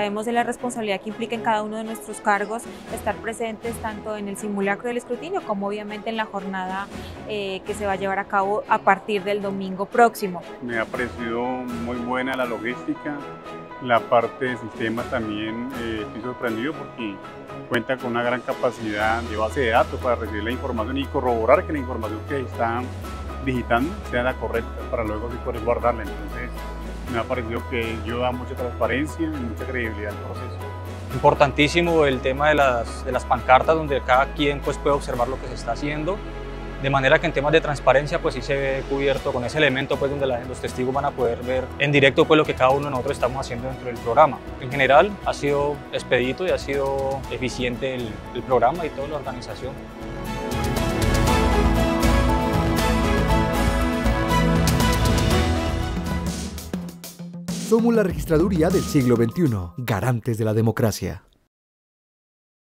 sabemos de la responsabilidad que implica en cada uno de nuestros cargos estar presentes tanto en el simulacro del escrutinio como obviamente en la jornada que se va a llevar a cabo a partir del domingo próximo. Me ha parecido muy buena la logística, la parte de sistema también estoy sorprendido porque cuenta con una gran capacidad de base de datos para recibir la información y corroborar que la información que están digitando sea la correcta para luego sí poder guardarla. Entonces me ha parecido que yo da mucha transparencia y mucha credibilidad al proceso. Importantísimo el tema de las pancartas, donde cada quien pues, puede observar lo que se está haciendo, de manera que en temas de transparencia pues sí se ve cubierto con ese elemento pues, donde los testigos van a poder ver en directo pues, lo que cada uno de nosotros estamos haciendo dentro del programa. En general ha sido expedito y ha sido eficiente el programa y toda la organización. Somos la registraduría del siglo XXI, garantes de la democracia.